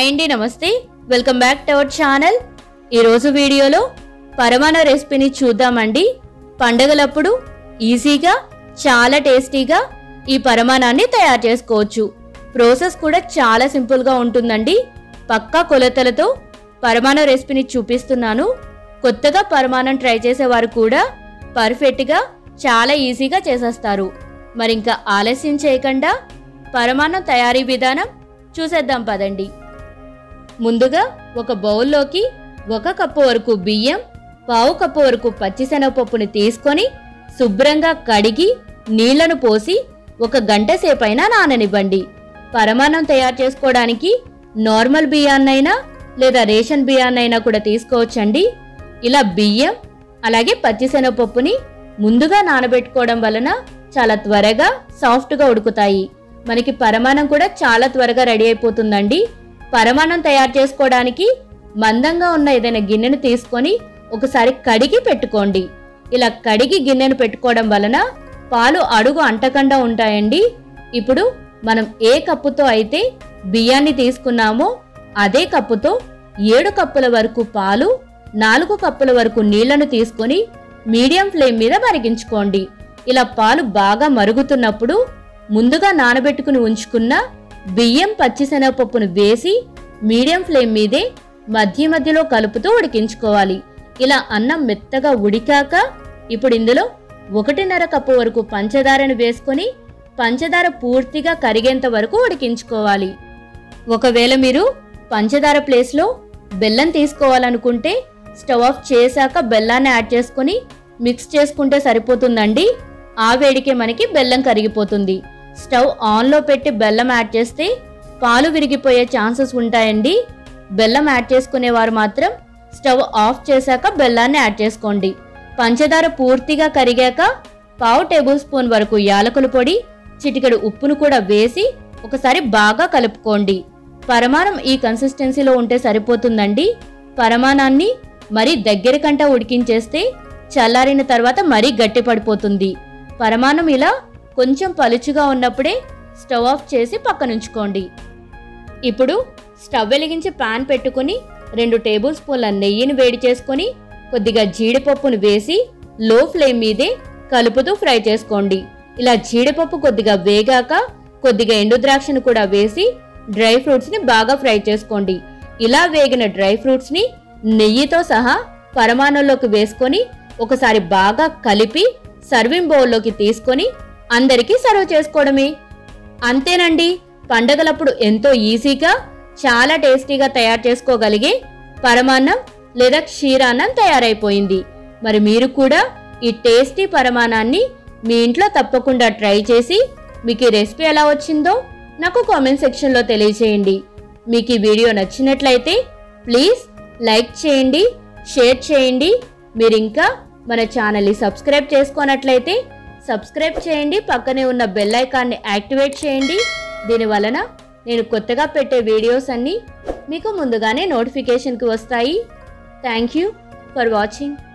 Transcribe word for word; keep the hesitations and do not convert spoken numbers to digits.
Hi అండి, నమస్తే. Welcome back to our channel. ఈరోజు వీడియోలో పరమాణ రెసిపీని చూద్దామండి. పండగలప్పుడు ఈజీగా చాలా టేస్టీగా ఈ పరమాణాన్ని తయారు చేసుకోవచ్చు. ప్రాసెస్ కూడా చాలా సింపుల్గా ఉంటుందండి. పక్కా కొలతలతో పరమాణ రెసిపీని చూపిస్తున్నాను. కొత్తగా పరమాణం ట్రై చేసేవారు కూడా పర్ఫెక్ట్గా చాలా ఈజీగా చేసేస్తారు. మరి ఇంకా ఆలస్యం చేయకుండా పరమాణం తయారీ విధానం చూసేద్దాం పదండి. ముందుగా ఒక బౌల్లోకి ఒక కప్పు వరకు బియ్యం, పావు కప్పు వరకు పచ్చిశనగపప్పుని తీసుకొని శుభ్రంగా కడిగి నీళ్లను పోసి ఒక గంట సేపైనా నాననివ్వండి. పరమాన్నం తయారు చేసుకోవడానికి నార్మల్ బియ్యాన్నైనా లేదా రేషన్ బియ్యాన్నైనా కూడా తీసుకోవచ్చండి. ఇలా బియ్యం అలాగే పచ్చిశనగపప్పుని ముందుగా నానబెట్టుకోవడం వలన చాలా త్వరగా సాఫ్ట్గా ఉడుకుతాయి. మనకి పరమాన్నం కూడా చాలా త్వరగా రెడీ అయిపోతుందండి. పరమాన్నం తయారు చేసుకోవడానికి మందంగా ఉన్న ఏదైనా గిన్నెను తీసుకొని ఒకసారి కడిగి పెట్టుకోండి. ఇలా కడిగి గిన్నెను పెట్టుకోవడం వలన పాలు అడుగు అంటకుండా ఉంటాయండి. ఇప్పుడు మనం ఏ కప్పుతో అయితే బియ్యాన్ని తీసుకున్నామో అదే కప్పుతో ఏడు కప్పుల వరకు పాలు, నాలుగు కప్పుల వరకు నీళ్లను తీసుకొని మీడియం ఫ్లేమ్ మీద మరిగించుకోండి. ఇలా పాలు బాగా మరుగుతున్నప్పుడు ముందుగా నానబెట్టుకుని ఉంచుకున్న బియ్యం పచ్చిశనగపప్పును వేసి మీడియం ఫ్లేమ్ మీదే మధ్య మధ్యలో కలుపుతూ ఉడికించుకోవాలి. ఇలా అన్నం మెత్తగా ఉడికాక ఇప్పుడు ఇందులో ఒకటిన్నర కప్పు వరకు పంచదారను వేసుకొని పంచదార పూర్తిగా కరిగేంత వరకు ఉడికించుకోవాలి. ఒకవేళ మీరు పంచదార ప్లేస్లో బెల్లం తీసుకోవాలనుకుంటే స్టవ్ ఆఫ్ చేశాక బెల్లాన్ని యాడ్ చేసుకొని మిక్స్ చేసుకుంటే సరిపోతుందండి. ఆ వేడికే మనకి బెల్లం కరిగిపోతుంది. స్టవ్ ఆన్లో పెట్టి బెల్లం యాడ్ చేస్తే పాలు విరిగిపోయే ఛాన్సెస్ ఉంటాయండి. బెల్లం యాడ్ చేసుకునేవారు మాత్రం స్టవ్ ఆఫ్ చేశాక బెల్లాన్ని యాడ్ చేసుకోండి. పంచదార పూర్తిగా కరిగాక పావు టేబుల్ స్పూన్ వరకు యాలకుల పొడి, చిటికెడు ఉప్పును కూడా వేసి ఒకసారి బాగా కలుపుకోండి. పరమాన్నం ఈ కన్సిస్టెన్సీలో ఉంటే సరిపోతుందండి. పరమాన్నాన్ని మరీ దగ్గరకంటా ఉడికించేస్తే చల్లారిన తర్వాత మరీ గట్టి పడిపోతుంది. పరమాన్నం ఇలా కొంచెం పలుచుగా ఉన్నప్పుడే స్టవ్ ఆఫ్ చేసి పక్కనుంచుకోండి. ఇప్పుడు స్టవ్ వెలిగించి పాన్ పెట్టుకుని రెండు టేబుల్ స్పూన్ల నెయ్యిని వేడి చేసుకొని కొద్దిగా జీడిపప్పును వేసి లో ఫ్లేమ్ మీదే కలుపుతూ ఫ్రై చేసుకోండి. ఇలా జీడిపప్పు కొద్దిగా వేగాక కొద్దిగా ఎండు ద్రాక్షను కూడా వేసి డ్రై ఫ్రూట్స్ని బాగా ఫ్రై చేసుకోండి. ఇలా వేగిన డ్రై ఫ్రూట్స్ని నెయ్యితో సహా పరమాన్నంలోకి వేసుకొని ఒకసారి బాగా కలిపి సర్వింగ్ బౌల్లోకి తీసుకొని అందరికీ సర్వ్ చేసుకోవడమే. అంతేనండి, పండగలప్పుడు ఎంతో ఈజీగా చాలా టేస్టీగా తయారు చేసుకోగలిగే పరమాన్నం లేదా క్షీరాన్నం తయారైపోయింది. మరి మీరు కూడా ఈ టేస్టీ పరమాన్నాన్ని మీ ఇంట్లో తప్పకుండా ట్రై చేసి మీకు ఈ రెసిపీ ఎలా వచ్చిందో నాకు కామెంట్ సెక్షన్లో తెలియజేయండి. మీకు ఈ వీడియో నచ్చినట్లయితే ప్లీజ్ లైక్ చేయండి, షేర్ చేయండి. మీరు ఇంకా మన ఛానల్ని సబ్స్క్రైబ్ చేసుకోనట్లయితే సబ్స్క్రైబ్ చేయండి. పక్కనే ఉన్న బెల్ ఐకాన్ని యాక్టివేట్ చేయండి. దీని వలన నేను కొత్తగా పెట్టే వీడియోస్ అన్నీ మీకు ముందుగానే నోటిఫికేషన్కి వస్తాయి. Thank you for watching.